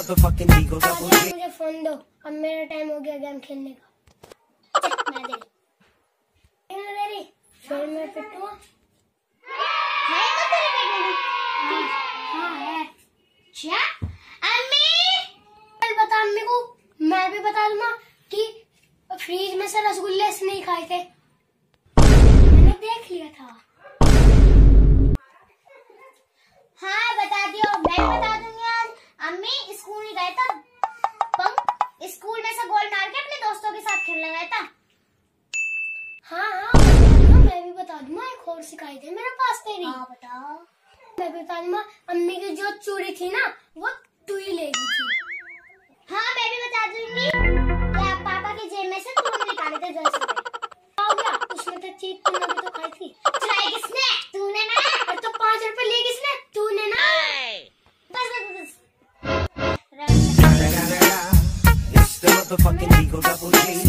मुझे फोन दो, अब मेरा टाइम हो गया गेम खेलने का। मैं दे फिर मैं पिटूं। है तो तेरे बेटे में? हाँ है। क्या? अम्मी कल बता अम्मी को, मैं भी बता दूंगा कि फ्रीज में से रसगुल्ले इसने नहीं खाए थे, मैंने देख लिया था। हाँ बता दियो, मैं भी बता दूंगी। आज अम्मी स्कूल नहीं गए था, पंख स्कूल में से गोल मार के अपने दोस्तों के साथ खेलने गया था। हाँ बता दूंगा, मैं भी बता दूंगा। एक और शिकायत है मेरे पास तेरी। हाँ बताओ। मैं भी बता दूंगा, अम्मी की जो चूड़ी थी ना वो तू ही ले गई थी। हाँ मैं भी बता दूंगी कि आप पापा की जेब में से तुम निकाले थे 10 रुपए। हो गया, उसमें तो चीज तूने भी तो खाई थी। चुराई किसने? तूने ना। और तो 5 रुपए लिए किसने? तूने ना। बस It's the motherfucking Eagle Double G.